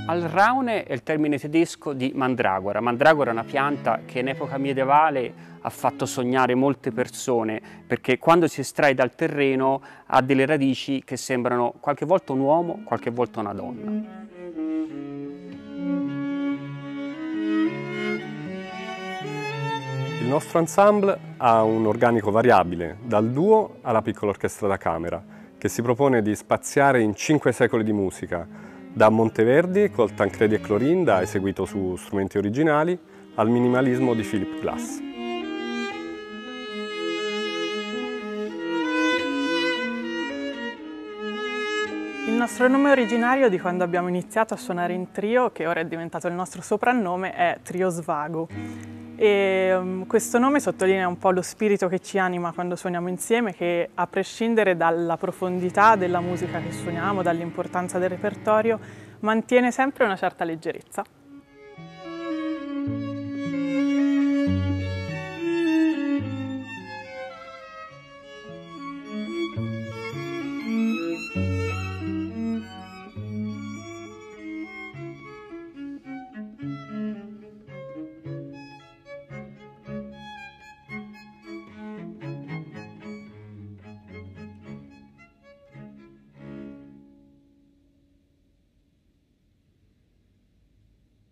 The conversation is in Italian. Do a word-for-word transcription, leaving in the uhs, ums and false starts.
Al Raune è il termine tedesco di mandragora. Mandragora è una pianta che in epoca medievale ha fatto sognare molte persone, perché quando si estrae dal terreno ha delle radici che sembrano qualche volta un uomo, qualche volta una donna. Il nostro ensemble ha un organico variabile, dal duo alla piccola orchestra da camera, che si propone di spaziare in cinque secoli di musica, da Monteverdi col Tancredi e Clorinda, eseguito su strumenti originali, al minimalismo di Philip Glass. Il nostro nome originario di quando abbiamo iniziato a suonare in trio, che ora è diventato il nostro soprannome, è Trio Svago. E um, questo nome sottolinea un po' lo spirito che ci anima quando suoniamo insieme, che a prescindere dalla profondità della musica che suoniamo, dall'importanza del repertorio, mantiene sempre una certa leggerezza.